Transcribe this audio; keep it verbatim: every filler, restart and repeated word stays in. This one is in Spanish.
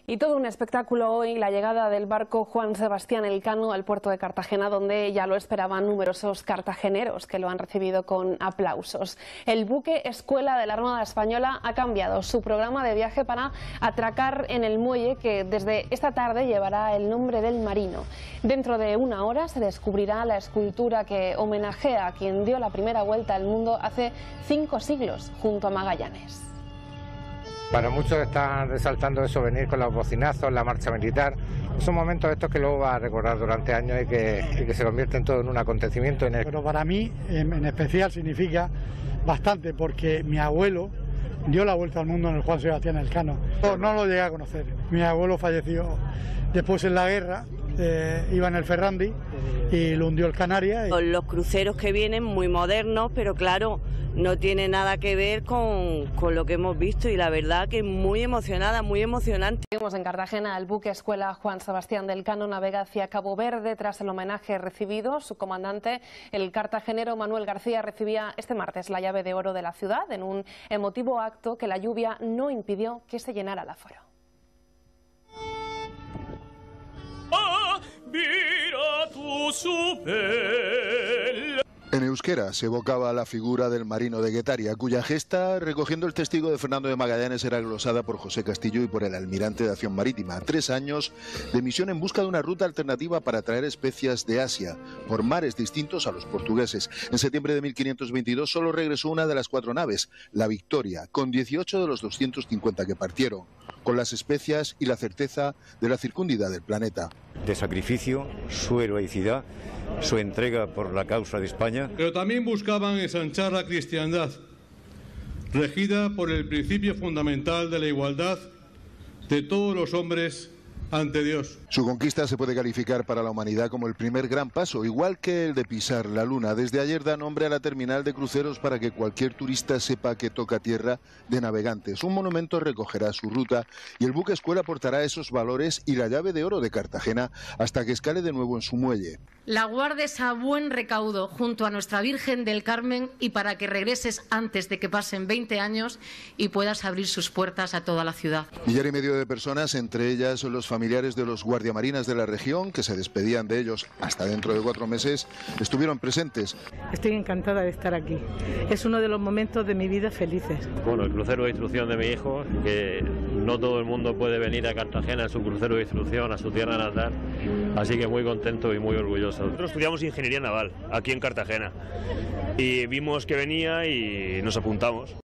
Y todo un espectáculo hoy, la llegada del barco Juan Sebastián Elcano al puerto de Cartagena, donde ya lo esperaban numerosos cartageneros que lo han recibido con aplausos. El buque escuela de la Armada Española ha cambiado su programa de viaje para atracar en el muelle que desde esta tarde llevará el nombre del marino. Dentro de una hora se descubrirá la escultura que homenajea a quien dio la primera vuelta al mundo hace cinco siglos, junto a Magallanes. Para muchos están resaltando eso, venir con los bocinazos, la marcha militar. Son momentos estos que luego va a recordar durante años y que, y que se convierten todo en un acontecimiento. En el... Pero para mí, en, en especial, significa bastante, porque mi abuelo dio la vuelta al mundo en el Juan Sebastián Elcano. No, no lo llegué a conocer. Mi abuelo falleció después en la guerra, eh, iba en el Ferrandi y lo hundió el Canarias. Y... Los cruceros que vienen muy modernos, pero claro, no tiene nada que ver con, con lo que hemos visto y la verdad que muy emocionada, muy emocionante. Seguimos en Cartagena. El buque escuela Juan Sebastián del Elcano navega hacia Cabo Verde tras el homenaje recibido. Su comandante, el cartagenero Manuel García, recibía este martes la llave de oro de la ciudad en un emotivo acto que la lluvia no impidió que se llenara el aforo. En euskera se evocaba la figura del marino de Guetaria, cuya gesta, recogiendo el testigo de Fernando de Magallanes, era glosada por José Castillo y por el almirante de Acción Marítima. Tres años de misión en busca de una ruta alternativa para traer especias de Asia, por mares distintos a los portugueses. En septiembre de mil quinientos veintidós solo regresó una de las cuatro naves, la Victoria, con dieciocho de los doscientos cincuenta que partieron, con las especias y la certeza de la circunvidad del planeta. De sacrificio, su heroicidad, su entrega por la causa de España. Pero también buscaban ensanchar la cristiandad, regida por el principio fundamental de la igualdad de todos los hombres ante Dios. Su conquista se puede calificar para la humanidad como el primer gran paso, igual que el de pisar la luna. Desde ayer da nombre a la terminal de cruceros para que cualquier turista sepa que toca tierra de navegantes. Un monumento recogerá su ruta y el buque escuela portará esos valores y la llave de oro de Cartagena hasta que escale de nuevo en su muelle. La guardes a buen recaudo junto a nuestra Virgen del Carmen y para que regreses antes de que pasen veinte años y puedas abrir sus puertas a toda la ciudad. Millar y medio de personas, entre ellas los familiares de los guardiamarinas de la región, que se despedían de ellos hasta dentro de cuatro meses, estuvieron presentes. Estoy encantada de estar aquí. Es uno de los momentos de mi vida felices. Bueno, el crucero de instrucción de mi hijo, que no todo el mundo puede venir a Cartagena en su crucero de instrucción, a su tierra natal, así que muy contento y muy orgulloso. Nosotros estudiamos ingeniería naval aquí en Cartagena y vimos que venía y nos apuntamos.